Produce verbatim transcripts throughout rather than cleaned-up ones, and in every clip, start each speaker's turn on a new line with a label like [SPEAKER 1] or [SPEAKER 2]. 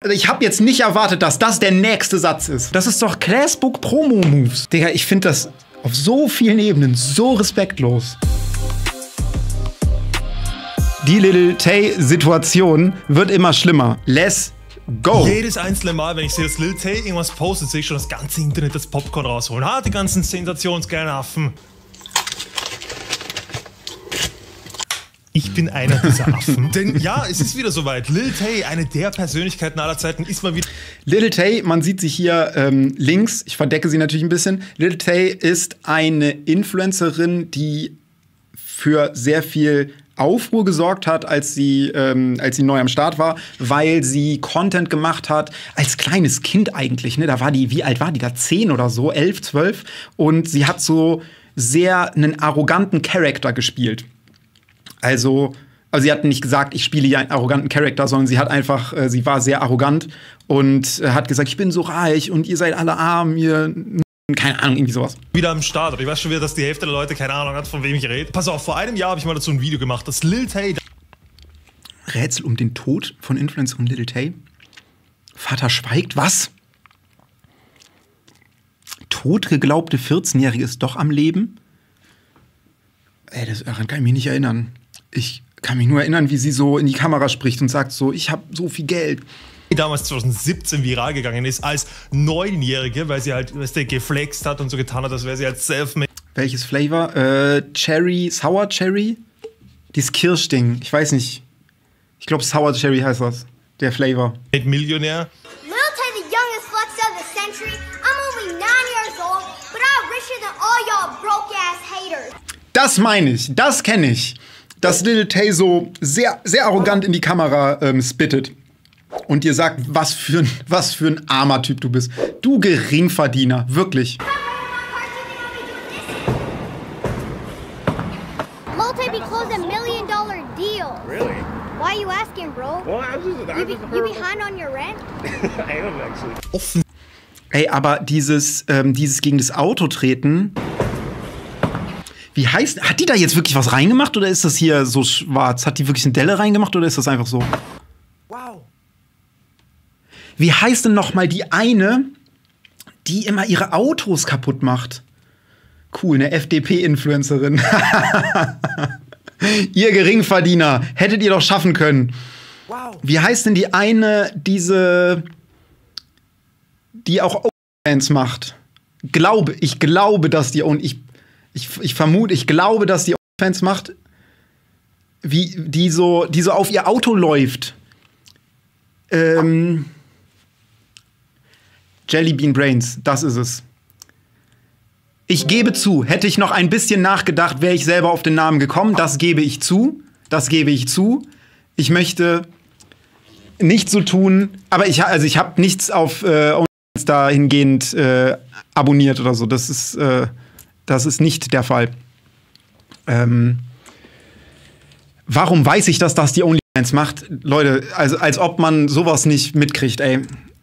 [SPEAKER 1] ich habe jetzt nicht erwartet, dass das der nächste Satz ist. Das ist doch Classbook Promo-Moves. Digga, ich finde das auf so vielen Ebenen so respektlos. Die Lil Tay-Situation wird immer schlimmer. Let's go.
[SPEAKER 2] Jedes einzelne Mal, wenn ich sehe, dass Lil Tay irgendwas postet, sehe ich schon das ganze Internet das Popcorn rausholen. Ah, die ganzen sensationsgeilen Affen. Ich bin einer dieser Affen. Denn ja, es ist wieder soweit. Lil Tay, eine der Persönlichkeiten aller Zeiten, ist mal wieder...
[SPEAKER 1] Lil Tay, man sieht sie hier ähm, links. Ich verdecke sie natürlich ein bisschen. Lil Tay ist eine Influencerin, die für sehr viel Aufruhr gesorgt hat, als sie, ähm, als sie neu am Start war, weil sie Content gemacht hat, als kleines Kind eigentlich. Ne? Da war die, wie alt war die da? Zehn oder so, elf, zwölf. Und sie hat so sehr einen arroganten Charakter gespielt. Also, also sie hat nicht gesagt, ich spiele hier einen arroganten Charakter, sondern sie hat einfach, äh, sie war sehr arrogant und äh, hat gesagt, ich bin so reich und ihr seid alle arm, ihr, keine Ahnung, irgendwie sowas.
[SPEAKER 2] Wieder am Start, aber ich weiß schon wieder, dass die Hälfte der Leute keine Ahnung hat, von wem ich rede. Pass auf, vor einem Jahr habe ich mal dazu ein Video gemacht, dass Lil Tay...
[SPEAKER 1] Rätsel um den Tod von Influencerin Lil Tay? Vater schweigt, was? Totgeglaubte vierzehnjährige ist doch am Leben? Ey, das, daran kann ich mich nicht erinnern. Ich kann mich nur erinnern, wie sie so in die Kamera spricht und sagt so, ich habe so viel Geld.
[SPEAKER 2] Die damals zwanzig siebzehn viral gegangen ist als Neunjährige, weil sie halt, weißt du, geflext hat und so getan hat, als wäre sie halt self-made.
[SPEAKER 1] Welches Flavor? Äh, Cherry, Sour Cherry? Dieses Kirschding, ich weiß nicht. Ich glaube Sour Cherry heißt das, der Flavor.
[SPEAKER 2] Millionär.
[SPEAKER 3] Lil Tay, the youngest flex of the century. I'm only nine years old, but I'm richer than all y'all broke-ass haters.
[SPEAKER 1] Das meine ich, das kenne ich. Dass Lil Tay so sehr, sehr arrogant in die Kamera ähm, spittet. Und dir sagt, was für, ein, was für ein armer Typ du bist. Du Geringverdiener, wirklich.
[SPEAKER 3] Lil Tay be closed a million dollar deal.
[SPEAKER 4] Really?
[SPEAKER 3] Why are you asking, bro?
[SPEAKER 4] Well, I was just, I
[SPEAKER 3] You,
[SPEAKER 4] was
[SPEAKER 3] be,
[SPEAKER 4] just
[SPEAKER 3] you behind on your rent?
[SPEAKER 4] I am actually.
[SPEAKER 2] Offen.
[SPEAKER 1] Ey, aber dieses, ähm, dieses gegen das Auto treten. Wie heißt. Hat die da jetzt wirklich was reingemacht oder ist das hier so schwarz? Hat die wirklich eine Delle reingemacht oder ist das einfach so?
[SPEAKER 2] Wow.
[SPEAKER 1] Wie heißt denn noch mal die eine, die immer ihre Autos kaputt macht? Cool, eine F D P-Influencerin. Ihr Geringverdiener, hättet ihr doch schaffen können.
[SPEAKER 2] Wow.
[SPEAKER 1] Wie heißt denn die eine, diese, die auch OnlyFans macht? Glaube, ich glaube, dass die und ich, ich, ich vermute, ich glaube, dass die OnlyFans macht, wie die so, die so auf ihr Auto läuft. Ähm, Jellybean Brains, das ist es. Ich gebe zu, hätte ich noch ein bisschen nachgedacht, wäre ich selber auf den Namen gekommen. Das gebe ich zu. Das gebe ich zu. Ich möchte nicht so tun, aber ich, also ich habe nichts auf äh, OnlyFans dahingehend äh, abonniert oder so. Das ist, äh, das ist nicht der Fall. Ähm, warum weiß ich, dass das die OnlyFans macht? Leute, also als ob man sowas nicht mitkriegt, ey.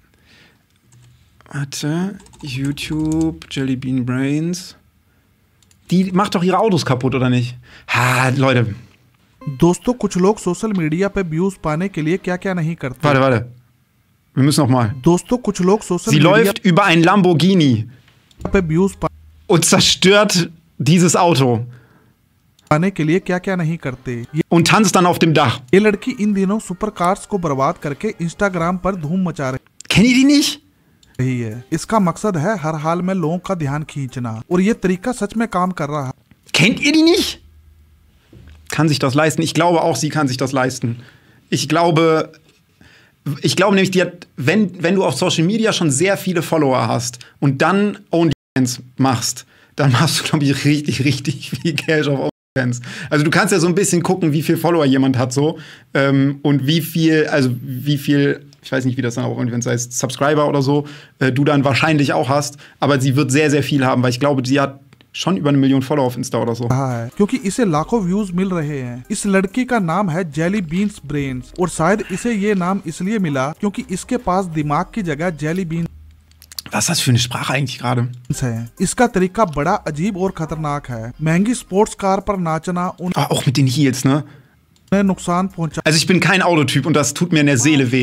[SPEAKER 1] Warte, YouTube, Jellybean Brains. Die macht doch ihre Autos kaputt, oder nicht? Ha, Leute.
[SPEAKER 5] दोस्तों कुछ लोग social media पे व्यूज पाने के लिए क्या क्या नहीं करते।
[SPEAKER 1] Warte, warte. Wir müssen noch mal.
[SPEAKER 5] दोस्तों कुछ लोग social
[SPEAKER 1] Sie läuft über ein Lamborghini
[SPEAKER 5] पे views
[SPEAKER 1] und zerstört dieses Auto
[SPEAKER 5] पाने के लिए क्या क्या नहीं करते।
[SPEAKER 1] und tanzt dann auf dem Dach.
[SPEAKER 5] ये लड़की इन दिनों सुपर कार्स को बर्बाद करके इंस्टाग्राम पर धूम मचा
[SPEAKER 1] Kennt ihr die nicht?
[SPEAKER 5] रही है। इसका मकसद है हर हाल में लोगों का ध्यान खींचना और ये तरीका सच में काम कर रहा है।
[SPEAKER 1] Kennt ihr die nicht? Kann sich das leisten? Ich glaube auch, sie kann sich das leisten. Ich glaube, ich glaube nämlich, die hat, wenn, wenn du auf Social Media schon sehr viele Follower hast und dann OnlyFans machst, dann machst du, glaube ich, richtig, richtig viel Geld auf OnlyFans. Also du kannst ja so ein bisschen gucken, wie viel Follower jemand hat so ähm, und wie viel, also wie viel, ich weiß nicht, wie das dann auf OnlyFans heißt, Subscriber oder so, äh, du dann wahrscheinlich auch hast, aber sie wird sehr, sehr viel haben, weil ich glaube, sie hat schon über eine Million Follower auf Insta oder so.
[SPEAKER 5] है क्योंकि इसे लाखों व्यूज मिल रहे हैं। इस लड़की का नाम है जेली बीन्स ब्रेन्स और शायद इसे ये नाम इसलिए मिला क्योंकि इसके पास दिमाग की जगह jelly beans
[SPEAKER 1] Was ist das für eine Sprache eigentlich gerade?
[SPEAKER 5] है। इसका तरीका बड़ा अजीब और खतरनाक है। महंगी स्पोर्ट्स कार पर नाचना
[SPEAKER 1] Ah, auch mit den Heels, ne?
[SPEAKER 5] उन्हें नुकसान पहुंचा
[SPEAKER 1] Also ich bin kein Autotyp und das tut mir in der Seele weh.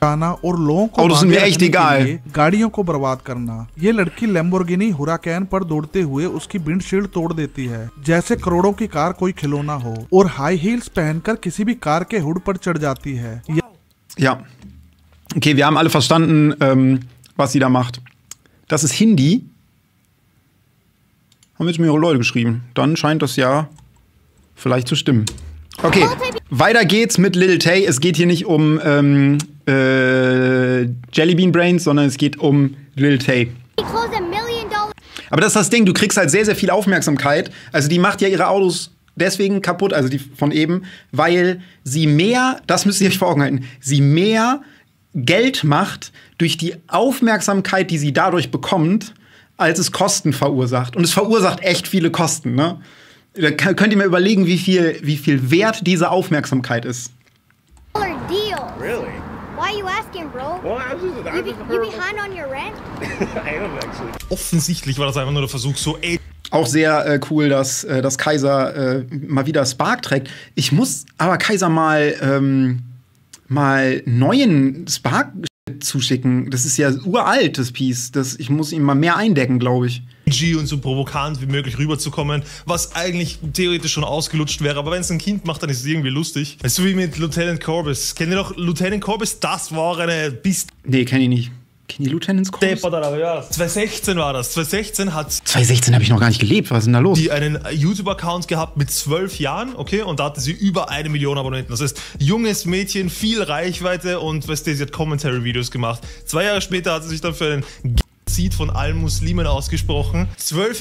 [SPEAKER 5] जाना और लोगों को
[SPEAKER 1] Autos sind mir echt egal.
[SPEAKER 5] गाड़ियों को बर्बाद करना। ये लड़की लैम्बोर्गिनी हुराकैन पर दौड़ते हुए उसकी विंडशील्ड तोड़ देती है, जैसे करोड़ों की कार कोई खिलौना हो, और हाई हील्स पहनकर किसी भी कार के हुड पर चढ़ जाती है।
[SPEAKER 1] Ja. Okay, wir haben alle verstanden, ähm, was sie da macht. Das ist Hindi. Haben jetzt mehrere Leute geschrieben. Dann scheint das ja vielleicht zu stimmen. Okay, weiter geht's mit Lil Tay. Es geht hier nicht um ähm, äh, Jellybean Brains, sondern es geht um Lil Tay. Aber das ist das Ding, du kriegst halt sehr, sehr viel Aufmerksamkeit. Also die macht ja ihre Autos deswegen kaputt, also die von eben, weil sie mehr, das müsst ihr euch vor Augen halten, sie mehr Geld macht durch die Aufmerksamkeit, die sie dadurch bekommt, als es Kosten verursacht. Und es verursacht echt viele Kosten, ne? Da könnt ihr mal überlegen, wie viel, wie viel wert diese Aufmerksamkeit ist.
[SPEAKER 3] Deal.
[SPEAKER 4] Really?
[SPEAKER 3] Why are you asking, bro?
[SPEAKER 4] Well, I was just, I
[SPEAKER 3] You, be,
[SPEAKER 4] just
[SPEAKER 3] you behind on your rent?
[SPEAKER 4] I am actually.
[SPEAKER 2] Offensichtlich war das einfach nur der Versuch, so, ey,
[SPEAKER 1] Auch sehr äh, cool, dass, äh, dass Kaiser äh, mal wieder Spark trägt. Ich muss aber Kaiser mal, ähm, mal neuen Spark zuschicken. Das ist ja uralt, das Piece. Das, ich muss ihn mal mehr eindecken, glaube ich.
[SPEAKER 2] edgy und so provokant wie möglich rüberzukommen, was eigentlich theoretisch schon ausgelutscht wäre, aber wenn es ein Kind macht, dann ist es irgendwie lustig. So wie mit Lieutenant Corbus. Kennt ihr noch Lieutenant Corbus? Das war eine Bist.
[SPEAKER 1] Nee, kenn ich nicht. Kenn ich Lieutenant Corbus?
[SPEAKER 2] zwanzig sechzehn war das. zwanzig sechzehn hat
[SPEAKER 1] zwanzig sechzehn habe ich noch gar nicht gelebt. Was ist denn da los?
[SPEAKER 2] die einen YouTube-Account gehabt mit zwölf Jahren, okay, und da hatte sie über eine Million Abonnenten. Das heißt, junges Mädchen, viel Reichweite und weißt du, sie hat Commentary-Videos gemacht. Zwei Jahre später hat sie sich dann für einen Genozid von allen Muslimen ausgesprochen. Zwölf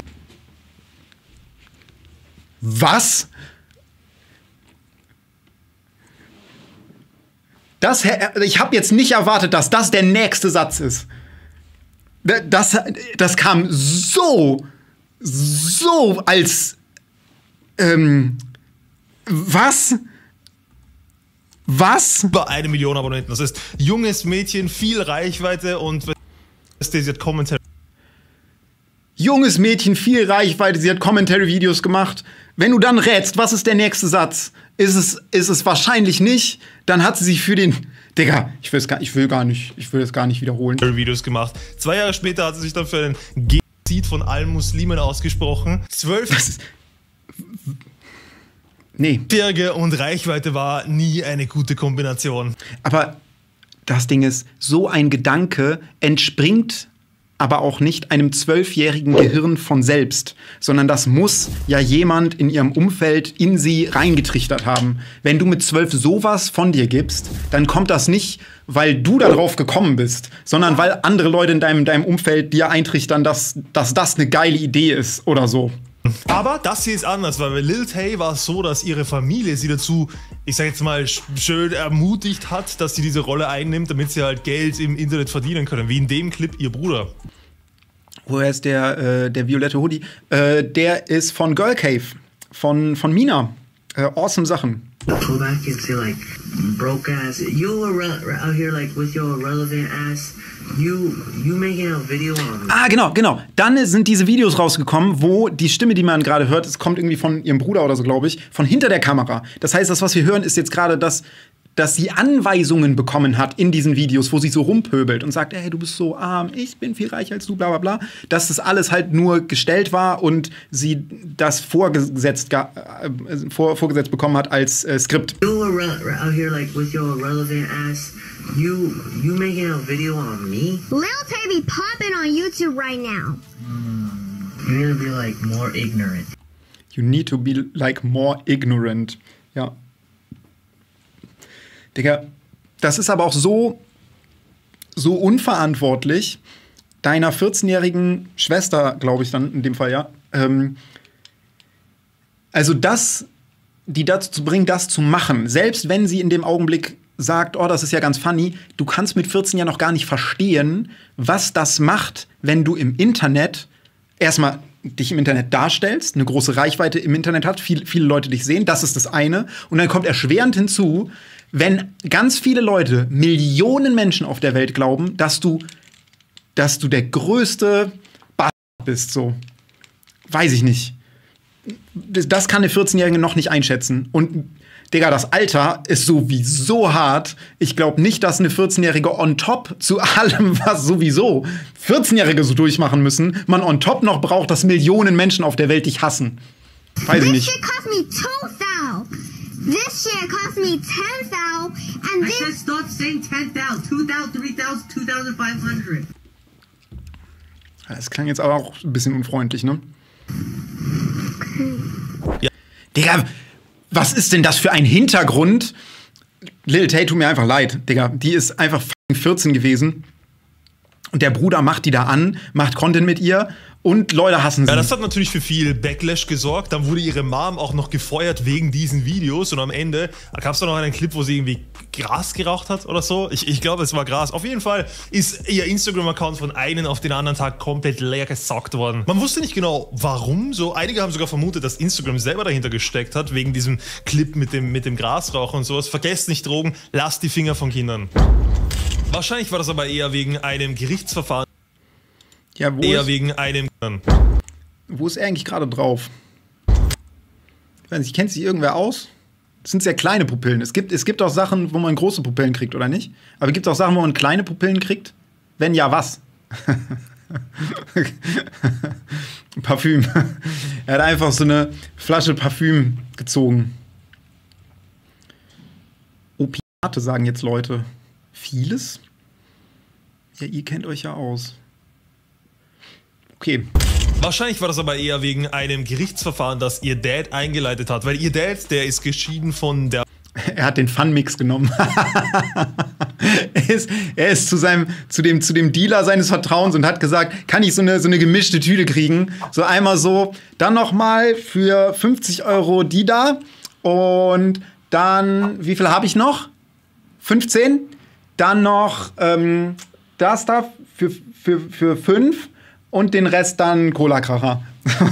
[SPEAKER 1] Was? Das, ich habe jetzt nicht erwartet, dass das der nächste Satz ist. Das, das kam so, so als, ähm, was? Was?
[SPEAKER 2] über eine Million Abonnenten. Das heißt, junges Mädchen, viel Reichweite und weißt du, sie hat Commentary.
[SPEAKER 1] Junges Mädchen, viel Reichweite, sie hat Commentary-Videos gemacht. Wenn du dann rätst, was ist der nächste Satz? Ist es, ist es wahrscheinlich nicht, dann hat sie sich für den... Digga, ich will es gar, ich will gar nicht, ich will es gar nicht wiederholen.
[SPEAKER 2] Videos gemacht. Zwei Jahre später hat sie sich dann für einen Genozid von allen Muslimen ausgesprochen. Zwölf
[SPEAKER 1] Das ist... Nee.
[SPEAKER 2] Jährige und Reichweite war nie eine gute Kombination.
[SPEAKER 1] Aber das Ding ist, so ein Gedanke entspringt aber auch nicht einem zwölfjährigen Gehirn von selbst, sondern das muss ja jemand in ihrem Umfeld in sie reingetrichtert haben. Wenn du mit zwölf sowas von dir gibst, dann kommt das nicht, weil du darauf gekommen bist, sondern weil andere Leute in deinem, deinem Umfeld dir eintrichtern, dass, dass das eine geile Idee ist oder so.
[SPEAKER 2] Aber das hier ist anders, weil bei Lil Tay war es so, dass ihre Familie sie dazu, ich sag jetzt mal, schön ermutigt hat, dass sie diese Rolle einnimmt, damit sie halt Geld im Internet verdienen können, wie in dem Clip ihr Bruder.
[SPEAKER 1] Woher ist der, äh, der violette Hoodie? Äh, der ist von Girl Cave, von, von Mina. Äh, awesome Sachen.
[SPEAKER 6] Go back and say like broke ass. You were out here like with your relevant ass. You you making a video on.
[SPEAKER 1] Ah, genau, genau. Dann sind diese Videos rausgekommen, wo die Stimme, die man gerade hört, es kommt irgendwie von ihrem Bruder oder so, glaube ich, von hinter der Kamera. Das heißt, das, was wir hören, ist jetzt gerade das, dass sie Anweisungen bekommen hat in diesen Videos, wo sie so rumpöbelt und sagt, ey, du bist so arm, ich bin viel reicher als du, bla bla bla. Dass das alles halt nur gestellt war und sie das vorgesetzt, äh, vor, vorgesetzt bekommen hat als äh, Skript.
[SPEAKER 6] You were out here like with your relevant ass. You you making a video on me?
[SPEAKER 3] Lil Tay be popping on YouTube right now.
[SPEAKER 6] You need to be like more ignorant.
[SPEAKER 1] You need to be like more ignorant. Ja. Digga, das ist aber auch so, so unverantwortlich, deiner vierzehnjährigen Schwester, glaube ich dann in dem Fall, ja. Ähm, also das, die dazu zu bringen, das zu machen, selbst wenn sie in dem Augenblick sagt, oh, das ist ja ganz funny, du kannst mit vierzehn ja noch gar nicht verstehen, was das macht, wenn du im Internet erstmal dich im Internet darstellst, eine große Reichweite im Internet hat, viel, viele Leute dich sehen, das ist das eine. Und dann kommt erschwerend hinzu, wenn ganz viele Leute, Millionen Menschen auf der Welt glauben, dass du, dass du der größte Bastard bist, so. Weiß ich nicht. Das kann eine vierzehnjährige noch nicht einschätzen. Und Digga, das Alter ist sowieso hart. Ich glaube nicht, dass eine vierzehnjährige on top zu allem, was sowieso vierzehnjährige so durchmachen müssen, man on top noch braucht, dass Millionen Menschen auf der Welt dich hassen. Weiß ich nicht.
[SPEAKER 3] This shit cost me two thou. This shit cost me ten thou. And
[SPEAKER 6] I
[SPEAKER 3] this.
[SPEAKER 6] said stop saying ten thousand, two thousand, three thousand, two thousand five hundred.
[SPEAKER 1] Das klang jetzt aber auch ein bisschen unfreundlich, ne?
[SPEAKER 2] Ja.
[SPEAKER 1] Digga, was ist denn das für ein Hintergrund? Lil Tay, tut mir einfach leid, Digga. Die ist einfach vierzehn gewesen. Und der Bruder macht die da an, macht Content mit ihr und Leute hassen sie.
[SPEAKER 2] Ja, das hat natürlich für viel Backlash gesorgt. Dann wurde ihre Mom auch noch gefeuert wegen diesen Videos. Und am Ende gab es da noch einen Clip, wo sie irgendwie Gras geraucht hat oder so. Ich, ich glaube, es war Gras. Auf jeden Fall ist ihr Instagram-Account von einem auf den anderen Tag komplett leer gesaugt worden. Man wusste nicht genau, warum. So, einige haben sogar vermutet, dass Instagram selber dahinter gesteckt hat, wegen diesem Clip mit dem, mit dem Grasrauchen und sowas. Vergesst nicht Drogen, lasst die Finger von Kindern. Wahrscheinlich war das aber eher wegen einem Gerichtsverfahren.
[SPEAKER 1] Ja, wo
[SPEAKER 2] Eher
[SPEAKER 1] ist,
[SPEAKER 2] wegen einem.
[SPEAKER 1] wo ist er eigentlich gerade drauf? Ich weiß nicht, kennt sich irgendwer aus? Das sind sehr kleine Pupillen. Es gibt, es gibt auch Sachen, wo man große Pupillen kriegt, oder nicht? Aber gibt es auch Sachen, wo man kleine Pupillen kriegt? Wenn ja, was? Parfüm. Er hat einfach so eine Flasche Parfüm gezogen. Opiate, sagen jetzt Leute. Vieles? Ja, ihr kennt euch ja aus. Okay.
[SPEAKER 2] Wahrscheinlich war das aber eher wegen einem Gerichtsverfahren, das ihr Dad eingeleitet hat. Weil ihr Dad, der ist geschieden von der...
[SPEAKER 1] Er hat den Fun-Mix genommen. er, ist, er ist zu, seinem, zu, dem, zu dem Dealer seines Vertrauens und hat gesagt, kann ich so eine, so eine gemischte Tüte kriegen? So einmal so, dann noch mal für fünfzig Euro die da. Und dann, wie viel habe ich noch? fünfzehn? Dann noch ähm, das da für, für, für fünf. Und den Rest dann Cola-Kracher.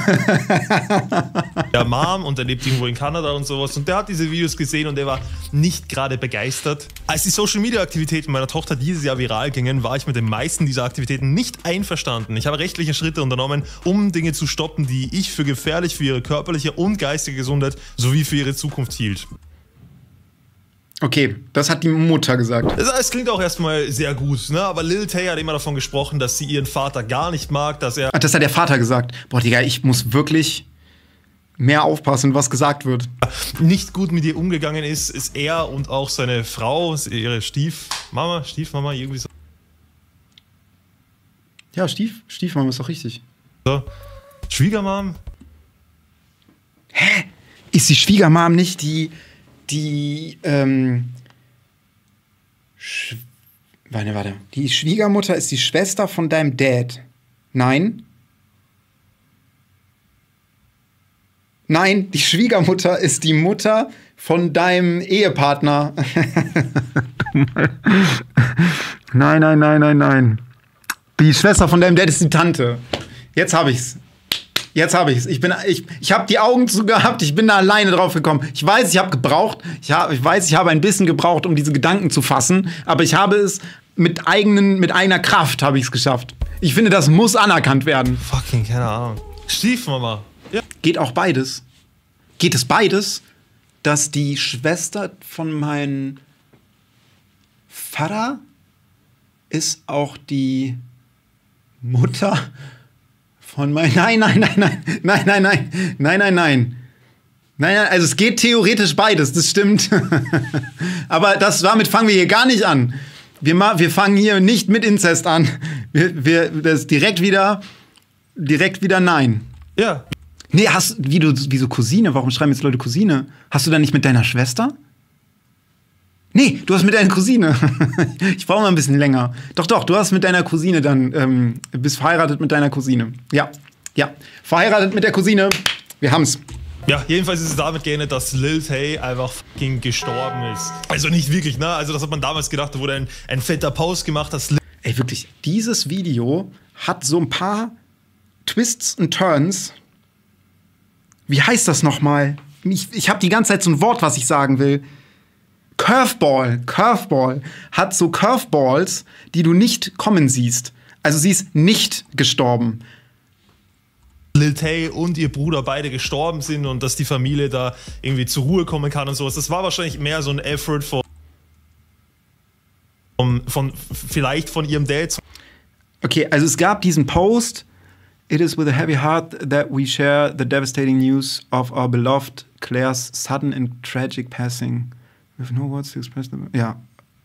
[SPEAKER 2] der Mom und der lebt irgendwo in Kanada und sowas. Und der hat diese Videos gesehen und der war nicht gerade begeistert. Als die Social-Media-Aktivitäten meiner Tochter dieses Jahr viral gingen, war ich mit den meisten dieser Aktivitäten nicht einverstanden. Ich habe rechtliche Schritte unternommen, um Dinge zu stoppen, die ich für gefährlich für ihre körperliche und geistige Gesundheit sowie für ihre Zukunft hielt.
[SPEAKER 1] Okay, das hat die Mutter gesagt.
[SPEAKER 2] Es, es klingt auch erstmal sehr gut, ne? Aber Lil Tay hat immer davon gesprochen, dass sie ihren Vater gar nicht mag, dass er...
[SPEAKER 1] Ach, das hat der Vater gesagt. Boah, Digga, ich muss wirklich mehr aufpassen, was gesagt wird.
[SPEAKER 2] Nicht gut mit ihr umgegangen ist, ist er und auch seine Frau, ihre Stiefmama, Stiefmama, irgendwie so.
[SPEAKER 1] Ja, Stief, Stiefmama ist doch richtig.
[SPEAKER 2] So. Schwiegermam?
[SPEAKER 1] Hä? Ist die Schwiegermam nicht die... Die, ähm, Sch warte, warte. Die Schwiegermutter ist die Schwester von deinem Dad. Nein? Nein, die Schwiegermutter ist die Mutter von deinem Ehepartner. Nein, nein, nein, nein, nein. Die Schwester von deinem Dad ist die Tante. Jetzt hab ich's. Jetzt habe ich es. Ich, ich, ich habe die Augen zu gehabt, ich bin da alleine drauf gekommen. Ich weiß, ich habe gebraucht, ich, hab, ich weiß, ich habe ein bisschen gebraucht, um diese Gedanken zu fassen, aber ich habe es mit, eigenen, mit eigener Kraft habe ich es geschafft. Ich finde, das muss anerkannt werden.
[SPEAKER 2] Fucking, keine Ahnung. Stiefmama. Ja.
[SPEAKER 1] Geht auch beides? Geht es beides, dass die Schwester von meinem Vater ist auch die Mutter von meinem... Nein, nein, nein, nein, nein, nein, nein, nein, nein, nein. Nein, nein, also es geht theoretisch beides, das stimmt. Aber das, damit fangen wir hier gar nicht an. Wir, wir fangen hier nicht mit Inzest an. Wir, wir, das ist direkt wieder, direkt wieder nein.
[SPEAKER 2] Ja.
[SPEAKER 1] Nee, hast wie du, wieso Cousine? Warum schreiben jetzt Leute Cousine? Hast du da nicht mit deiner Schwester? Nee, du hast mit deiner Cousine. Ich brauche mal ein bisschen länger. Doch, doch, du hast mit deiner Cousine dann, ähm, bist verheiratet mit deiner Cousine. Ja, ja. Verheiratet mit der Cousine. Wir haben's.
[SPEAKER 2] Ja, jedenfalls ist es damit geendet, dass Lil Tay einfach fucking gestorben ist. Also nicht wirklich, ne? Also das hat man damals gedacht, da wurde ein, ein fetter Post gemacht, dass Lil
[SPEAKER 1] Ey, wirklich, dieses Video hat so ein paar Twists und Turns. Wie heißt das nochmal? Ich, ich habe die ganze Zeit so ein Wort, was ich sagen will. Curveball, Curveball hat so Curveballs, die du nicht kommen siehst. Also sie ist nicht gestorben.
[SPEAKER 2] Lil Tay und ihr Bruder beide gestorben sind und dass die Familie da irgendwie zur Ruhe kommen kann und sowas. Das war wahrscheinlich mehr so ein Effort von, von, von vielleicht von ihrem Dad.
[SPEAKER 1] Okay, also es gab diesen Post. It is with a heavy heart that we share the devastating news of our beloved Claire's sudden and tragic passing. With no words to express the... Ja.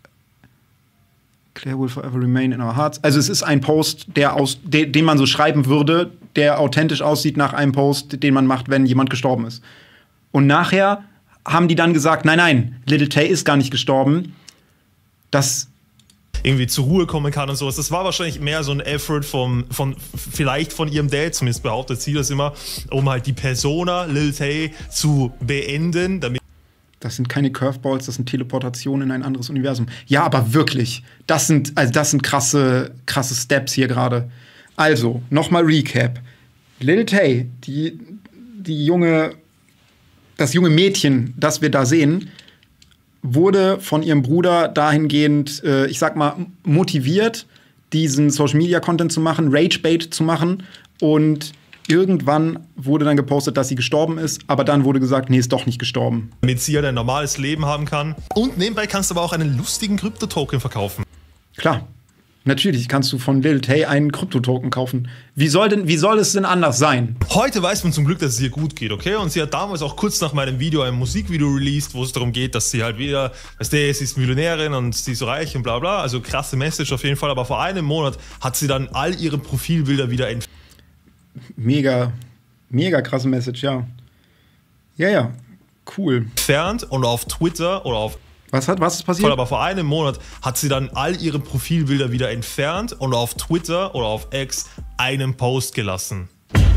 [SPEAKER 1] Claire will forever remain in our hearts. Also es ist ein Post, der aus, de, den man so schreiben würde, der authentisch aussieht nach einem Post, den man macht, wenn jemand gestorben ist. Und nachher haben die dann gesagt, nein, nein, Lil Tay ist gar nicht gestorben. Das
[SPEAKER 2] irgendwie zur Ruhe kommen kann und sowas. Das war wahrscheinlich mehr so ein Effort von, von vielleicht von ihrem Dad, zumindest behauptet sie das immer, um halt die Persona Lil Tay zu beenden, damit
[SPEAKER 1] Das sind keine Curveballs, das sind Teleportationen in ein anderes Universum. Ja, aber wirklich. Das sind, also das sind krasse, krasse Steps hier gerade. Also, nochmal Recap. Lil Tay, die, die junge, das junge Mädchen, das wir da sehen, wurde von ihrem Bruder dahingehend, äh, ich sag mal, motiviert, diesen Social-Media-Content zu machen, Ragebait zu machen. Und irgendwann wurde dann gepostet, dass sie gestorben ist, aber dann wurde gesagt, nee, ist doch nicht gestorben.
[SPEAKER 2] Damit sie halt ein normales Leben haben kann. Und nebenbei kannst du aber auch einen lustigen Krypto-Token verkaufen.
[SPEAKER 1] Klar, natürlich kannst du von Lil Tay einen Krypto-Token kaufen. Wie soll denn, wie soll es denn anders sein?
[SPEAKER 2] Heute weiß man zum Glück, dass es ihr gut geht, okay? Und sie hat damals auch kurz nach meinem Video ein Musikvideo released, wo es darum geht, dass sie halt wieder, weißt du, sie ist Millionärin und sie ist so reich und bla bla. Also krasse Message auf jeden Fall. Aber vor einem Monat hat sie dann all ihre Profilbilder wieder entfernt.
[SPEAKER 1] Mega, mega krasse Message, ja. Ja, ja, cool.
[SPEAKER 2] Entfernt und auf Twitter oder auf
[SPEAKER 1] Was hat, was ist passiert?
[SPEAKER 2] aber vor einem Monat hat sie dann all ihre Profilbilder wieder entfernt und auf Twitter oder auf X einen Post gelassen.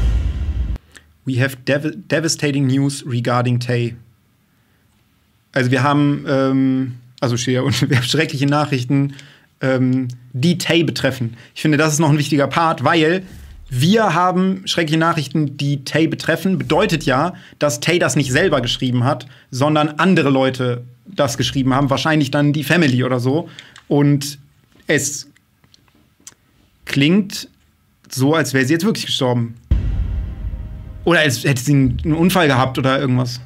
[SPEAKER 1] We have dev devastating news regarding Tay. Also wir haben, ähm, also Shea, und wir haben schreckliche Nachrichten, ähm, die Tay betreffen. Ich finde, das ist noch ein wichtiger Part, weil wir haben schreckliche Nachrichten, die Tay betreffen. Bedeutet ja, dass Tay das nicht selber geschrieben hat, sondern andere Leute das geschrieben haben. Wahrscheinlich dann die Family oder so. Und es klingt so, als wäre sie jetzt wirklich gestorben. Oder als hätte sie einen Unfall gehabt oder irgendwas.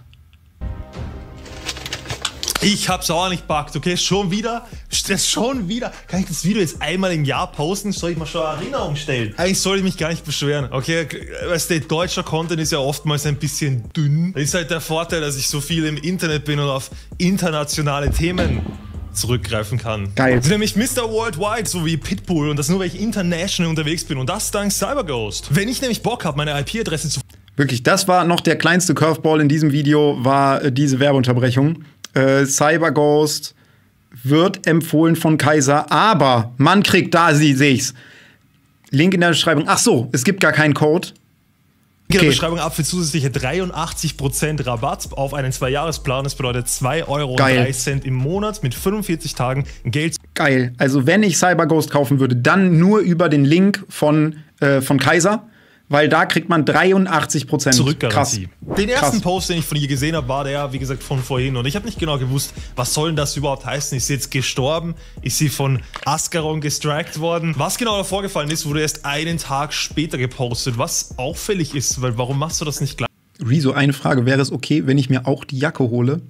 [SPEAKER 2] Ich hab's auch nicht packt, okay? Schon wieder? Das schon wieder? Kann ich das Video jetzt einmal im Jahr posten? Soll ich mal schon eine Erinnerung stellen? Eigentlich soll ich mich gar nicht beschweren, okay? Weißt du, deutscher Content ist ja oftmals ein bisschen dünn. Das ist halt der Vorteil, dass ich so viel im Internet bin und auf internationale Themen zurückgreifen kann.
[SPEAKER 1] Geil.
[SPEAKER 2] Das ist nämlich Mister Worldwide, so wie Pitbull, und das nur, weil ich international unterwegs bin. Und das dank CyberGhost. Wenn ich nämlich Bock habe, meine I P-Adresse zu...
[SPEAKER 1] Wirklich, das war noch der kleinste Curveball in diesem Video, war äh, diese Werbeunterbrechung. Äh, CyberGhost wird empfohlen von Kaiser, aber man kriegt, da sie sehe ich's. Link in der Beschreibung. Ach so, es gibt gar keinen Code.
[SPEAKER 2] In der
[SPEAKER 1] Okay.
[SPEAKER 2] Beschreibung ab für zusätzliche dreiundachtzig Prozent Rabatt auf einen Zwei-Jahres-Plan. Das bedeutet zwei Euro
[SPEAKER 1] Geil.
[SPEAKER 2] im Monat mit fünfundvierzig Tagen Geld.
[SPEAKER 1] Geil. Also wenn ich CyberGhost kaufen würde, dann nur über den Link von, äh, von Kaiser, weil da kriegt man dreiundachtzig Prozent.
[SPEAKER 2] Zurückgarantie. Den ersten
[SPEAKER 1] Krass.
[SPEAKER 2] Post, den ich von ihr gesehen habe, war der, wie gesagt, von vorhin. Und ich habe nicht genau gewusst, was soll denn das überhaupt heißen? Ist sie jetzt gestorben? Ist sie von Ascaron gestrikt worden? Was genau da vorgefallen ist, wurde erst einen Tag später gepostet. Was auffällig ist, weil warum machst du das nicht gleich?
[SPEAKER 1] Rezo, eine Frage. Wäre es okay, wenn ich mir auch die Jacke hole?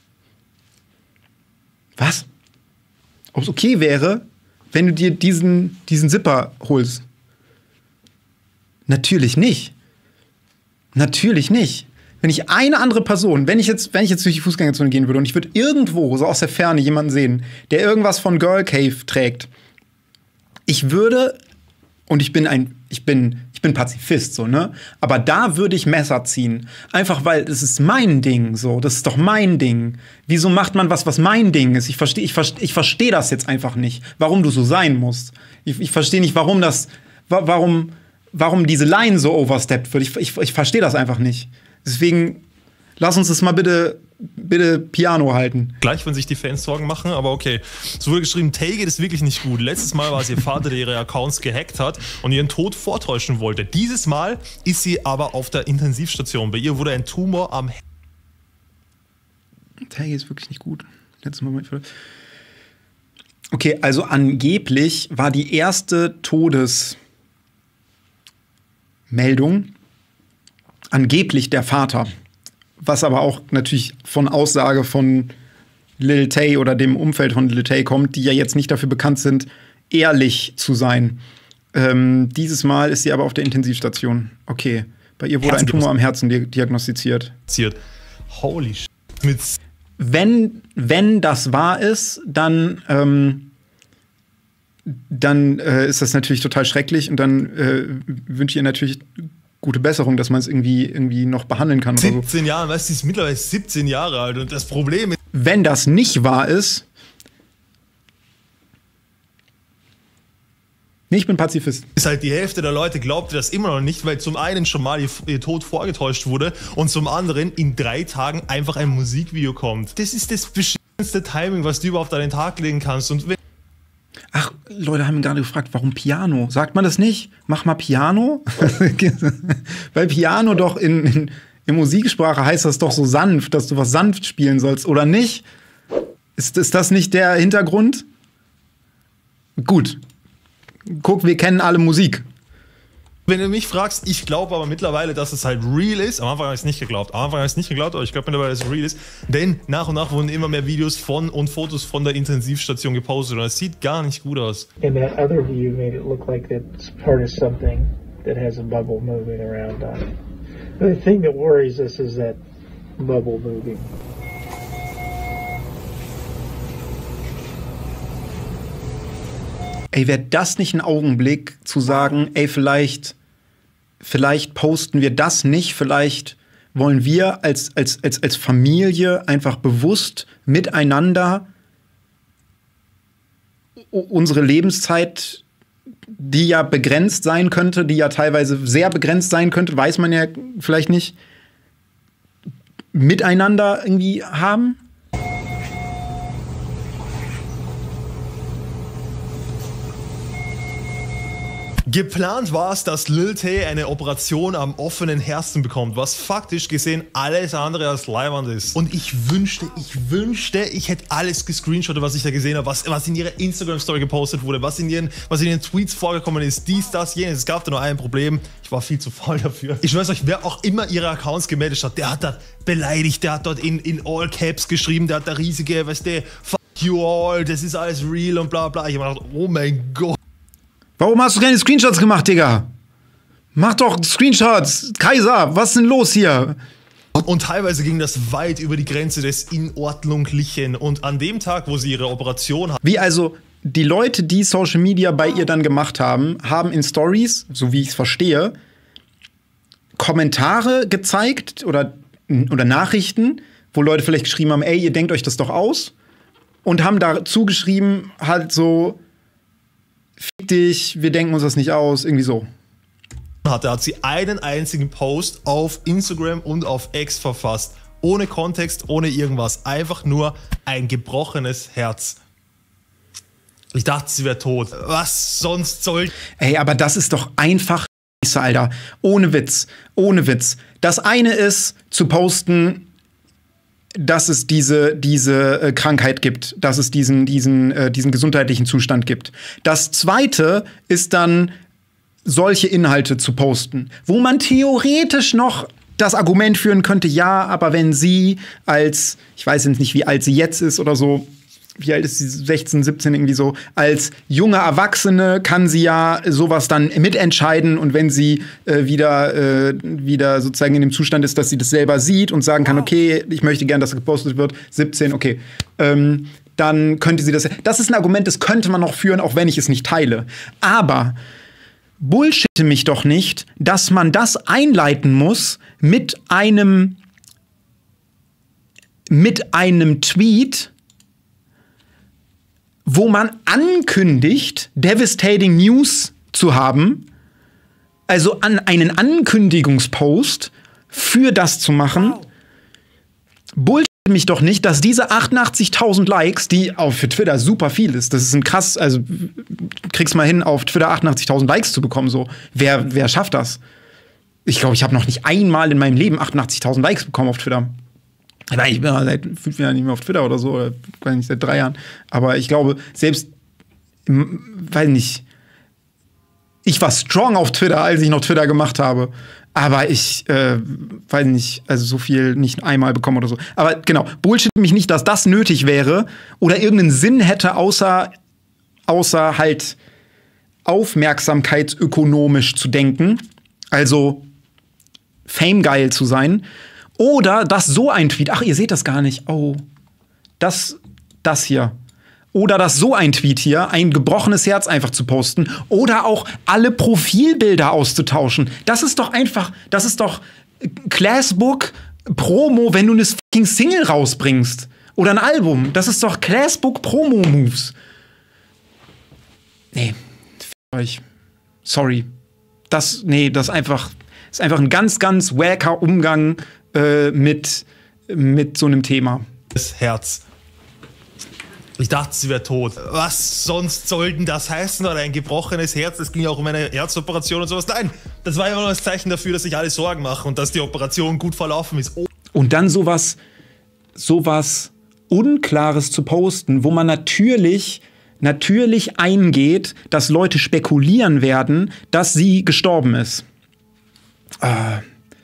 [SPEAKER 1] Was? Ob es okay wäre, wenn du dir diesen, diesen Zipper holst? Natürlich nicht. Natürlich nicht. Wenn ich eine andere Person, wenn ich jetzt, wenn ich jetzt durch die Fußgängerzone gehen würde und ich würde irgendwo, so aus der Ferne, jemanden sehen, der irgendwas von Girl Cave trägt, ich würde, und ich bin ein, ich bin, ich bin Pazifist, so, ne? Aber da würde ich Messer ziehen. Einfach weil, das ist mein Ding, so. Das ist doch mein Ding. Wieso macht man was, was mein Ding ist? Ich verstehe, ich verstehe, ich verstehe das jetzt einfach nicht. Warum du so sein musst. Ich, ich verstehe nicht, warum das, wa warum, warum diese Line so overstepped wird. Ich, ich, ich verstehe das einfach nicht. Deswegen, lass uns das mal bitte, bitte Piano halten.
[SPEAKER 2] Gleich, wenn sich die Fans Sorgen machen, aber okay. So wurde geschrieben, Tay geht es wirklich nicht gut. Letztes Mal war es ihr Vater, der ihre Accounts gehackt hat und ihren Tod vortäuschen wollte. Dieses Mal ist sie aber auf der Intensivstation. Bei ihr wurde ein Tumor am Herzen.
[SPEAKER 1] Tay geht es wirklich nicht gut. Letztes Mal. Okay, also angeblich war die erste Todesmeldung angeblich der Vater. Was aber auch natürlich von Aussage von Lil Tay oder dem Umfeld von Lil Tay kommt, die ja jetzt nicht dafür bekannt sind, ehrlich zu sein. Ähm, dieses Mal ist sie aber auf der Intensivstation. Okay. Bei ihr wurde ein Tumor am Herzen di diagnostiziert.
[SPEAKER 2] Holy shit. Mit
[SPEAKER 1] wenn, wenn das wahr ist, dann, ähm, dann äh, ist das natürlich total schrecklich und dann äh, wünsche ich ihr natürlich gute Besserung, dass man es irgendwie, irgendwie noch behandeln kann. Oder so.
[SPEAKER 2] siebzehn Jahre, weißt du, sie ist mittlerweile siebzehn Jahre alt und das Problem ist.
[SPEAKER 1] Wenn das nicht wahr ist, ich bin Pazifist.
[SPEAKER 2] Ist halt die Hälfte der Leute glaubte das immer noch nicht, weil zum einen schon mal ihr, ihr Tod vorgetäuscht wurde und zum anderen in drei Tagen einfach ein Musikvideo kommt. Das ist das beschissenste Timing, was du überhaupt an den Tag legen kannst. Und wenn
[SPEAKER 1] Ach, Leute haben gerade gefragt, warum Piano? Sagt man das nicht? Mach mal Piano? Weil Piano doch in, in, in Musiksprache heißt das doch so sanft, dass du was sanft spielen sollst, oder nicht? Ist, ist das nicht der Hintergrund? Gut. Guck, wir kennen alle Musik.
[SPEAKER 2] Wenn du mich fragst, ich glaube aber mittlerweile, dass es halt real ist. Am Anfang habe ich es nicht geglaubt. Am Anfang habe ich es nicht geglaubt, aber ich glaube mittlerweile, dass es real ist. Denn nach und nach wurden immer mehr Videos von und Fotos von der Intensivstation gepostet. Und es sieht gar nicht gut aus.
[SPEAKER 4] And that other view made it look like it's part of something that has a bubble moving around on it. The thing that worries us is that bubble moving.
[SPEAKER 1] Ey, wäre das nicht ein Augenblick, zu sagen, ey, vielleicht, vielleicht posten wir das nicht, vielleicht wollen wir als, als, als, als Familie einfach bewusst miteinander unsere Lebenszeit, die ja begrenzt sein könnte, die ja teilweise sehr begrenzt sein könnte, weiß man ja vielleicht nicht, miteinander irgendwie haben?
[SPEAKER 2] Geplant war es, dass Lil Tay eine Operation am offenen Herzen bekommt, was faktisch gesehen alles andere als leiwand ist. Und ich wünschte, ich wünschte, ich hätte alles gescreenshottet, was ich da gesehen habe, was, was in ihrer Instagram-Story gepostet wurde, was in, ihren, was in ihren Tweets vorgekommen ist, dies, das, jenes. Es gab da nur ein Problem, ich war viel zu faul dafür. Ich schwör's euch, wer auch immer ihre Accounts gemeldet hat, der hat da beleidigt, der hat dort in, in All Caps geschrieben, der hat da riesige, weißt du, fuck you all, das ist alles real und bla bla. Ich hab mir gedacht, oh mein Gott.
[SPEAKER 1] Warum hast du keine Screenshots gemacht, Digga? Mach doch Screenshots! Kaiser, was ist denn los hier?
[SPEAKER 2] Und, und teilweise ging das weit über die Grenze des Inordnunglichen. Und an dem Tag, wo sie ihre Operation hat.
[SPEAKER 1] Wie also, die Leute, die Social Media bei ihr dann gemacht haben, haben in Stories, so wie ich es verstehe, Kommentare gezeigt oder, oder Nachrichten, wo Leute vielleicht geschrieben haben, ey, ihr denkt euch das doch aus. Und haben dazu geschrieben, halt so, fick dich, wir denken uns das nicht aus, irgendwie so.
[SPEAKER 2] Hatte, hat sie einen einzigen Post auf Instagram und auf X verfasst. Ohne Kontext, ohne irgendwas. Einfach nur ein gebrochenes Herz. Ich dachte, sie wäre tot. Was sonst soll...
[SPEAKER 1] Ey, aber das ist doch einfach Scheiße, Alter. Ohne Witz. Ohne Witz. Das eine ist, zu posten, dass es diese, diese äh, Krankheit gibt, dass es diesen, diesen, äh, diesen gesundheitlichen Zustand gibt. Das Zweite ist dann, solche Inhalte zu posten, wo man theoretisch noch das Argument führen könnte, ja, aber wenn sie als, ich weiß jetzt nicht, wie alt sie jetzt ist oder so, wie alt ist sie, sechzehn, siebzehn irgendwie so, als junge Erwachsene kann sie ja sowas dann mitentscheiden und wenn sie äh, wieder, äh, wieder sozusagen in dem Zustand ist, dass sie das selber sieht und sagen kann, okay, ich möchte gern, dass das gepostet wird, siebzehn, okay, ähm, dann könnte sie das, das ist ein Argument, das könnte man noch führen, auch wenn ich es nicht teile. Aber bullshitte mich doch nicht, dass man das einleiten muss mit einem, mit einem Tweet, wo man ankündigt, devastating News zu haben, also an einen Ankündigungspost für das zu machen. Wow. Bullshit mich doch nicht, dass diese achtundachtzigtausend Likes, die auch für Twitter super viel ist, das ist ein krass, also kriegst mal hin, auf Twitter achtundachtzigtausend Likes zu bekommen, so. Wer, wer schafft das? Ich glaube, ich habe noch nicht einmal in meinem Leben achtundachtzigtausend Likes bekommen auf Twitter. Ich bin seit fünf Jahren nicht mehr auf Twitter oder so, oder gar nicht seit drei Jahren. Aber ich glaube, selbst, weiß nicht, ich war strong auf Twitter, als ich noch Twitter gemacht habe. Aber ich, äh, weiß nicht, also so viel nicht einmal bekommen oder so. Aber genau, bullshit mich nicht, dass das nötig wäre oder irgendeinen Sinn hätte, außer, außer halt aufmerksamkeitsökonomisch zu denken. Also famegeil zu sein. Oder dass so ein Tweet, ach, ihr seht das gar nicht. Oh, das, das hier. Oder dass so ein Tweet hier, ein gebrochenes Herz einfach zu posten. Oder auch alle Profilbilder auszutauschen. Das ist doch einfach, das ist doch Classbook Promo, wenn du eine fucking Single rausbringst. Oder ein Album. Das ist doch Classbook Promo Moves. Nee, f*** euch. Sorry. Das, nee, das ist einfach, ist einfach ein ganz, ganz wacker Umgang äh, mit, mit so einem Thema.
[SPEAKER 2] Das Herz. Ich dachte, sie wäre tot. Was sonst soll denn das heißen? Oder ein gebrochenes Herz? Es ging ja auch um eine Herzoperation und sowas. Nein, das war ja nur das Zeichen dafür, dass sich alle Sorgen machen und dass die Operation gut verlaufen ist. Oh.
[SPEAKER 1] Und dann sowas, sowas Unklares zu posten, wo man natürlich, natürlich eingeht, dass Leute spekulieren werden, dass sie gestorben ist. Äh.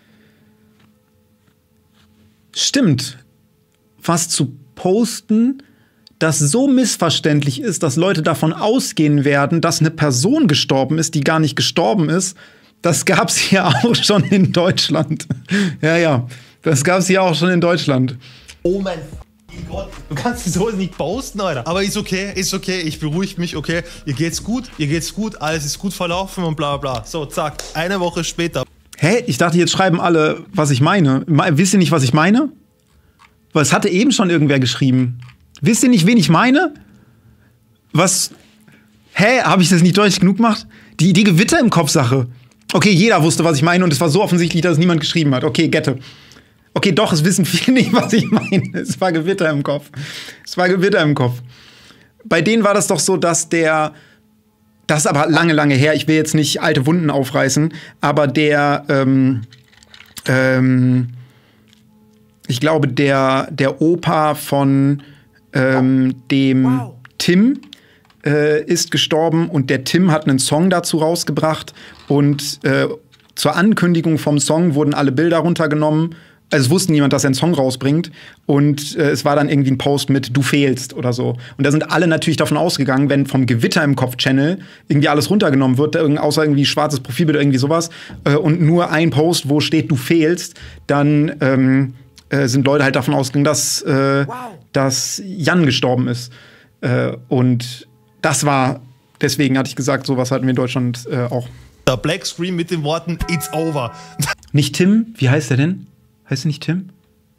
[SPEAKER 1] Stimmt. Was zu posten, das so missverständlich ist, dass Leute davon ausgehen werden, dass eine Person gestorben ist, die gar nicht gestorben ist, das gab's hier auch schon in Deutschland. Ja, ja, das gab's hier auch schon in Deutschland.
[SPEAKER 2] Oh mein Gott, du kannst sowas nicht posten, Alter. Aber ist okay, ist okay, ich beruhige mich, okay. Ihr geht's gut, ihr geht's gut, alles ist gut verlaufen und bla bla. So, zack, eine Woche später.
[SPEAKER 1] Hä? Ich dachte, jetzt schreiben alle, was ich meine. Wisst ihr nicht, was ich meine? Weil es hatte eben schon irgendwer geschrieben. Wisst ihr nicht, wen ich meine? Was? Hä? Habe ich das nicht deutlich genug gemacht? Die, die Gewitter im Kopf-Sache. Okay, jeder wusste, was ich meine und es war so offensichtlich, dass es niemand geschrieben hat. Okay, Gette. Okay, doch, es wissen viele nicht, was ich meine. Es war Gewitter im Kopf. Es war Gewitter im Kopf. Bei denen war das doch so, dass der, das ist aber lange, lange her, ich will jetzt nicht alte Wunden aufreißen, aber der, ähm, ähm, ich glaube, der, der Opa von ähm, dem wow. Tim äh, ist gestorben und der Tim hat einen Song dazu rausgebracht und äh, zur Ankündigung vom Song wurden alle Bilder runtergenommen. Also es wusste niemand, dass er einen Song rausbringt und äh, es war dann irgendwie ein Post mit "Du fehlst" oder so. Und da sind alle natürlich davon ausgegangen, wenn vom Gewitter im Kopf-Channel irgendwie alles runtergenommen wird, außer irgendwie schwarzes Profilbild oder irgendwie sowas äh, und nur ein Post, wo steht "Du fehlst", dann ähm, äh, sind Leute halt davon ausgegangen, dass, äh, wow. dass Jan gestorben ist. Äh, und das war, deswegen hatte ich gesagt, sowas hatten wir in Deutschland äh, auch.
[SPEAKER 2] Der Black Screen mit den Worten "It's over".
[SPEAKER 1] Nicht Tim, wie heißt er denn? Heißt er nicht Tim?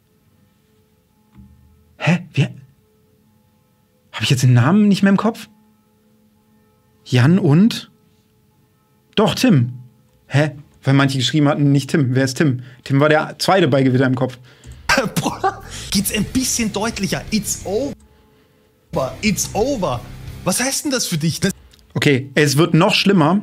[SPEAKER 1] Hä? Wie? Habe ich jetzt den Namen nicht mehr im Kopf? Jan und? Doch, Tim. Hä? Weil manche geschrieben hatten, nicht Tim. Wer ist Tim? Tim war der zweite bei Gewitter im Kopf.
[SPEAKER 2] Bruder, geht's ein bisschen deutlicher. It's over. It's over. Was heißt denn das für dich? Das
[SPEAKER 1] okay, es wird noch schlimmer.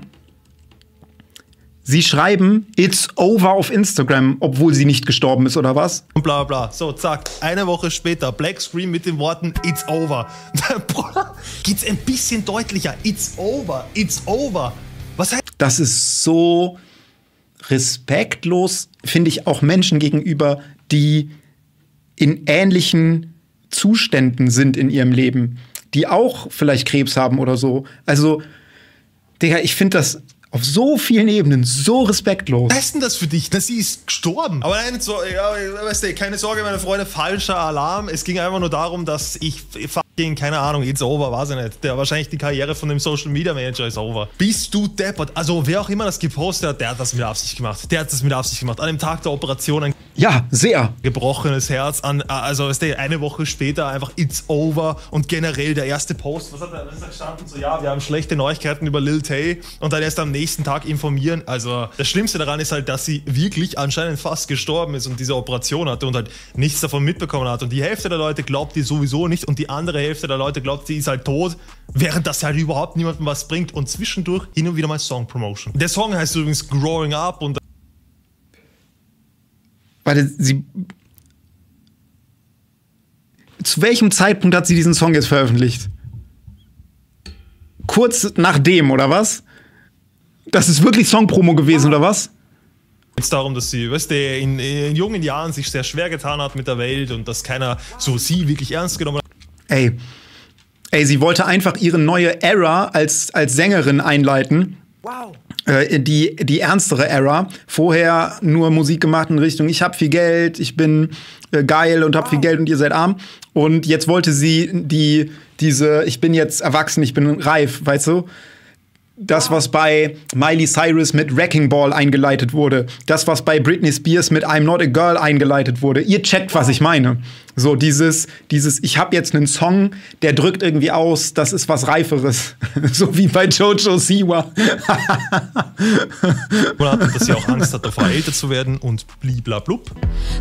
[SPEAKER 1] Sie schreiben "It's over" auf Instagram, obwohl sie nicht gestorben ist, oder was?
[SPEAKER 2] Und bla bla. So, zack. Eine Woche später. Black Screen mit den Worten "It's over". Bruder, geht's ein bisschen deutlicher. It's over. It's over. Was heißt
[SPEAKER 1] das? Ist so respektlos, finde ich, auch Menschen gegenüber, die in ähnlichen Zuständen sind in ihrem Leben. Die auch vielleicht Krebs haben oder so. Also, Digga, ich finde das auf so vielen Ebenen so respektlos.
[SPEAKER 2] Was heißt denn das für dich? Na, sie ist gestorben. Aber nein, so, ja, weißt du, keine Sorge, meine Freunde, falscher Alarm. Es ging einfach nur darum, dass ich fucking, keine Ahnung, it's over, weiß ich nicht. Der, wahrscheinlich die Karriere von dem Social Media Manager ist over. Bist du deppert? Also, wer auch immer das gepostet hat, der hat das mit Absicht gemacht. Der hat das mit Absicht gemacht. An dem Tag der Operation ein
[SPEAKER 1] ja, sehr.
[SPEAKER 2] gebrochenes Herz. An, also, weißt du, eine Woche später einfach "It's over" und generell der erste Post. Was hat da, was ist da gestanden? So, ja, wir haben schlechte Neuigkeiten über Lil Tay und dann erst am nächsten Tag informieren. Also, das Schlimmste daran ist halt, dass sie wirklich anscheinend fast gestorben ist und diese Operation hatte und halt nichts davon mitbekommen hat. Und die Hälfte der Leute glaubt die sowieso nicht und die andere Hälfte der Leute glaubt, sie ist halt tot, während das halt überhaupt niemandem was bringt und zwischendurch hin und wieder mal Song-Promotion. Der Song heißt übrigens "Growing Up" und
[SPEAKER 1] Warte, sie. Zu welchem Zeitpunkt hat sie diesen Song jetzt veröffentlicht? Kurz nachdem, oder was? Das ist wirklich Song-Promo gewesen, oder was?
[SPEAKER 2] jetzt darum, dass sie, weißt du, in, in jungen Jahren sich sehr schwer getan hat mit der Welt und dass keiner so sie wirklich ernst genommen hat.
[SPEAKER 1] Ey, ey, sie wollte einfach ihre neue Era als, als Sängerin einleiten.
[SPEAKER 2] Wow.
[SPEAKER 1] Äh, die, die ernstere Era. Vorher nur Musik gemacht in Richtung, ich hab viel Geld, ich bin äh, geil und hab wow. viel Geld und ihr seid arm. Und jetzt wollte sie die, diese, ich bin jetzt erwachsen, ich bin reif, weißt du? Das, was bei Miley Cyrus mit Wrecking Ball eingeleitet wurde. Das, was bei Britney Spears mit I'm Not a Girl eingeleitet wurde. Ihr checkt, was ich meine. So dieses, dieses ich habe jetzt einen Song, der drückt irgendwie aus, das ist was Reiferes. So wie bei Jojo Siwa.
[SPEAKER 2] Dass sie auch Angst hat, davor älter zu werden und bliblablub.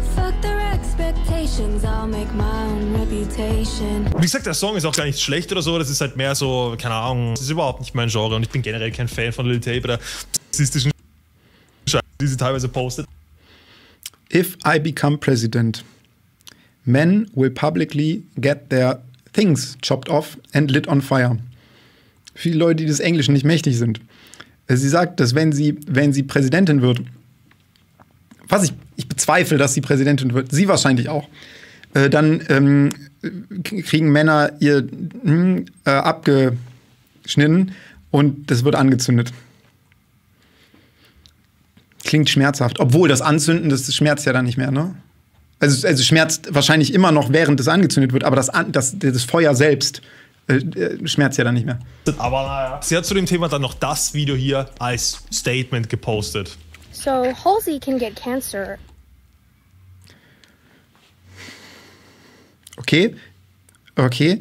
[SPEAKER 2] Wie gesagt, der Song ist auch gar nicht schlecht oder so. Das ist halt mehr so, keine Ahnung, das ist überhaupt nicht mein Genre und ich bin generell kein Fan von Lil Tay oder sexistischen Scheiße, die sie teilweise postet.
[SPEAKER 1] If I become president, men will publicly get their things chopped off and lit on fire. Viele Leute, die des Englischen nicht mächtig sind. Sie sagt, dass wenn sie, wenn sie Präsidentin wird, was ich, ich bezweifle, dass sie Präsidentin wird, sie wahrscheinlich auch, äh, dann ähm, kriegen Männer ihr äh, abgeschnitten und das wird angezündet. Klingt schmerzhaft. Obwohl das Anzünden, das schmerzt ja dann nicht mehr, ne? Also, also schmerzt wahrscheinlich immer noch, während es angezündet wird, aber das, das, das Feuer selbst äh, schmerzt ja dann nicht mehr.
[SPEAKER 2] Aber naja. Sie hat zu dem Thema dann noch das Video hier als Statement gepostet.
[SPEAKER 3] So, Halsey can get cancer.
[SPEAKER 1] Okay. Okay.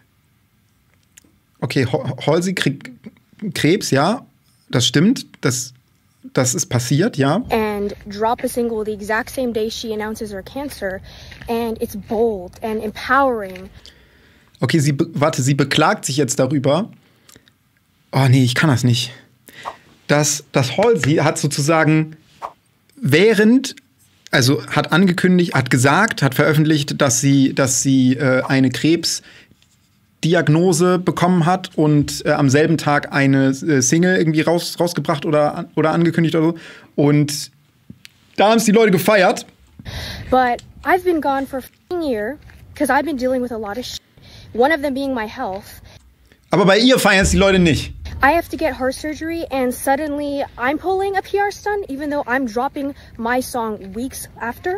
[SPEAKER 1] Okay, Halsey kriegt Krebs, ja. Das stimmt. Das, das ist passiert, ja.
[SPEAKER 3] And drop a single the exact same day she announces her cancer. And it's bold and empowering.
[SPEAKER 1] Okay, sie, warte, sie beklagt sich jetzt darüber. Oh nee, ich kann das nicht. Dass das Halsey hat sozusagen während, also hat angekündigt, hat gesagt, hat veröffentlicht, dass sie, dass sie äh, eine Krebsdiagnose bekommen hat und äh, am selben Tag eine äh, Single irgendwie raus, rausgebracht oder, oder angekündigt oder so. Und da haben es die Leute gefeiert.
[SPEAKER 3] But I've been gone for a year because I've been dealing with a lot of shit. One of them being my health.
[SPEAKER 1] Aber bei ihr feiern es die Leute nicht.
[SPEAKER 3] I have to get heart surgery and suddenly I'm pulling a P R stunt even though I'm dropping my song weeks after.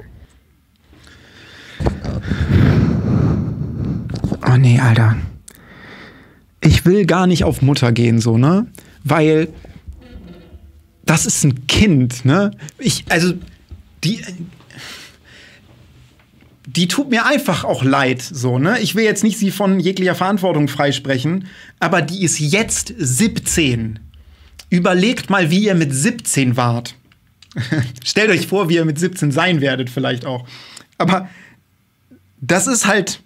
[SPEAKER 1] Oh nee, Alter. Ich will gar nicht auf Mutter gehen, so, ne? Weil das ist ein Kind, ne? Ich, also, die, die tut mir einfach auch leid, so, ne? Ich will jetzt nicht sie von jeglicher Verantwortung freisprechen, aber die ist jetzt siebzehn. Überlegt mal, wie ihr mit siebzehn wart. Stellt euch vor, wie ihr mit siebzehn sein werdet, vielleicht auch. Aber das ist halt,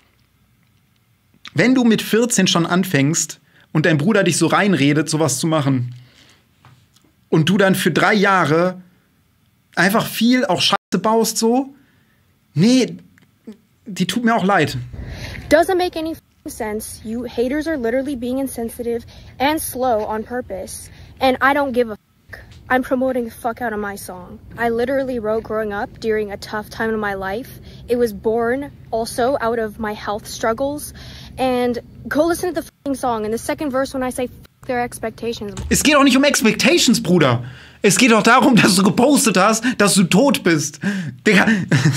[SPEAKER 1] wenn du mit vierzehn schon anfängst und dein Bruder dich so reinredet, sowas zu machen, und du dann für drei Jahre einfach viel auch Scheiße baust, so, nee, die tut mir auch leid.
[SPEAKER 3] Doesn't make any sense. You haters are literally being insensitive and slow on purpose. And I don't give a fuck. I'm promoting the fuck out of my song. I literally wrote growing up during a tough time in my life. It was born also out of my health struggles. And go listen to the fucking song. In the second verse when I say fuck their expectations.
[SPEAKER 1] Es geht auch nicht um Expectations, Bruder. Es geht auch darum, dass du gepostet hast, dass du tot bist. Digga.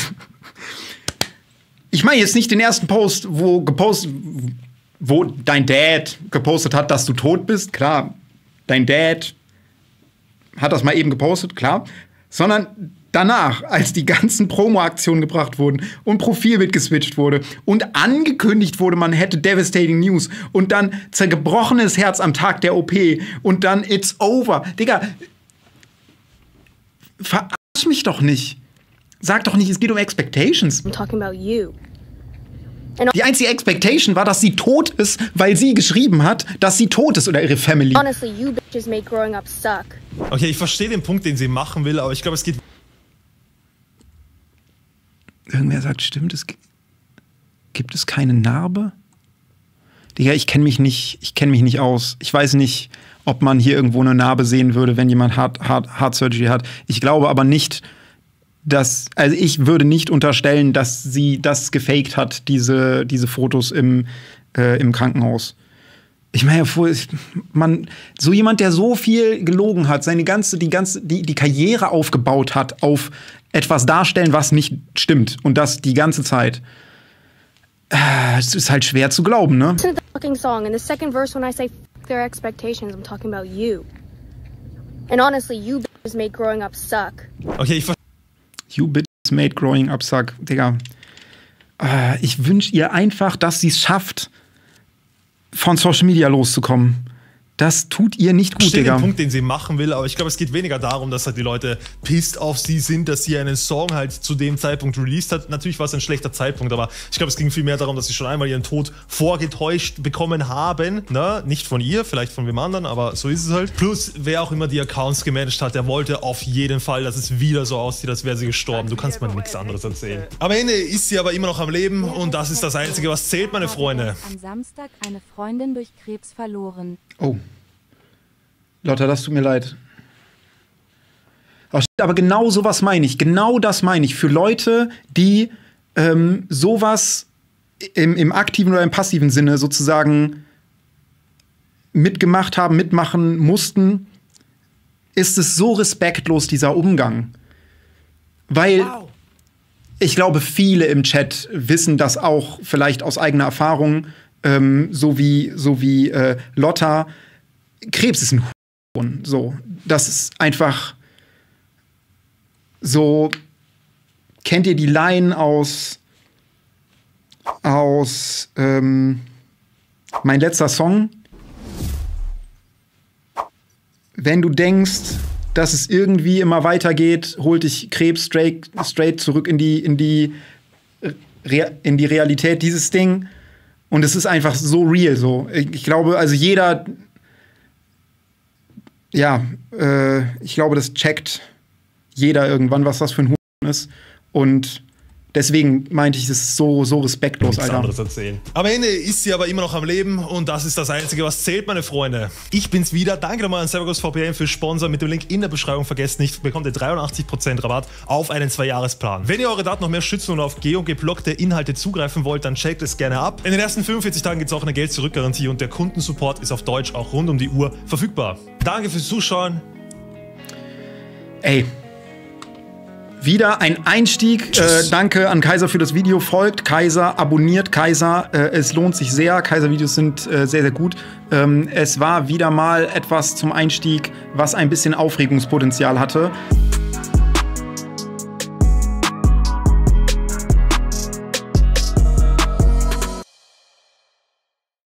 [SPEAKER 1] Ich meine jetzt nicht den ersten Post, wo gepostet, wo dein Dad gepostet hat, dass du tot bist. Klar, dein Dad hat das mal eben gepostet, klar. Sondern danach, als die ganzen Promo-Aktionen gebracht wurden und Profilbild geswitcht wurde und angekündigt wurde, man hätte Devastating News und dann zergebrochenes Herz am Tag der O P und dann It's over. Digga, verarsch mich doch nicht. Sag doch nicht, es geht um Expectations.
[SPEAKER 3] I'm talking about you.
[SPEAKER 1] Die einzige Expectation war, dass sie tot ist, weil sie geschrieben hat, dass sie tot ist oder ihre Family.
[SPEAKER 3] Honestly, you bitches made growing up suck.
[SPEAKER 2] Okay, ich verstehe den Punkt, den sie machen will, aber ich glaube, es geht.
[SPEAKER 1] Irgendwer sagt, stimmt, es gibt, gibt es keine Narbe? Digga, ich kenne mich nicht, ich kenne mich nicht aus. Ich weiß nicht, ob man hier irgendwo eine Narbe sehen würde, wenn jemand Heart, Heart, Heart Surgery hat. Ich glaube aber nicht, dass, also ich würde nicht unterstellen, dass sie das gefaked hat, diese, diese Fotos im, äh, im Krankenhaus. Ich meine, man, so jemand, der so viel gelogen hat, seine ganze, die ganze, die, die Karriere aufgebaut hat auf etwas darstellen, was nicht stimmt. Und das die ganze Zeit. Äh, es ist halt schwer zu glauben, ne?
[SPEAKER 3] Listen to the fucking song. In the second verse, when I say f their expectations, I'm talking about you. And honestly, you bitches made growing up suck.
[SPEAKER 2] Okay, ich
[SPEAKER 1] You bitches made growing up suck. Digga. Äh, ich wünsche ihr einfach, dass sie es schafft, von Social Media loszukommen. Das tut ihr nicht gut,
[SPEAKER 2] verstehe
[SPEAKER 1] Digga.
[SPEAKER 2] den Punkt, den sie machen will, aber ich glaube, es geht weniger darum, dass halt die Leute pissed auf sie sind, dass sie einen Song halt zu dem Zeitpunkt released hat. Natürlich war es ein schlechter Zeitpunkt, aber ich glaube, es ging viel mehr darum, dass sie schon einmal ihren Tod vorgetäuscht bekommen haben. Ne? Nicht von ihr, vielleicht von wem anderen, aber so ist es halt. Plus, wer auch immer die Accounts gemanagt hat, der wollte auf jeden Fall, dass es wieder so aussieht, als wäre sie gestorben. Du kannst mir nichts anderes erzählen. Am Ende ist sie aber immer noch am Leben und das ist das Einzige, was zählt, meine Freunde.
[SPEAKER 7] Am Samstag eine Freundin durch Krebs verloren.
[SPEAKER 1] Oh. Lotta, das tut mir leid. Aber genau sowas meine ich. Genau das meine ich. Für Leute, die ähm, sowas im, im aktiven oder im passiven Sinne sozusagen mitgemacht haben, mitmachen mussten, ist es so respektlos, dieser Umgang. Weil wow. Ich glaube, viele im Chat wissen das auch vielleicht aus eigener Erfahrung, ähm, so wie, so wie äh, Lotta. Krebs ist ein So, das ist einfach so. Kennt ihr die Line aus aus ähm, Mein letzter Song? Wenn du denkst, dass es irgendwie immer weitergeht, holt dich Krebs straight, straight zurück in die in die in die Realität, dieses Ding. Und es ist einfach so real. So, ich glaube, also jeder Ja, äh, ich glaube, das checkt jeder irgendwann, was das für ein Huhn ist. Und deswegen meinte ich, es ist so, so respektlos,
[SPEAKER 2] Alter. Anderes erzählen. Am Ende ist sie aber immer noch am Leben und das ist das Einzige, was zählt, meine Freunde. Ich bin's wieder. Danke nochmal an Cyberghost V P N für Sponsor. Mit dem Link in der Beschreibung vergesst nicht, bekommt ihr dreiundachtzig Prozent Rabatt auf einen Zwei-Jahres-Plan. Wenn ihr eure Daten noch mehr schützen und auf G und geblockte Inhalte zugreifen wollt, dann checkt es gerne ab. In den ersten fünfundvierzig Tagen gibt es auch eine Geld-Zurück-Garantie und der Kundensupport ist auf Deutsch auch rund um die Uhr verfügbar. Danke fürs Zuschauen.
[SPEAKER 1] Ey. Wieder ein Einstieg. Äh, danke an Kaiser für das Video. Folgt Kaiser, abonniert Kaiser. Äh, es lohnt sich sehr. Kaiser-Videos sind äh, sehr, sehr gut. Ähm, es war wieder mal etwas zum Einstieg, was ein bisschen Aufregungspotenzial hatte.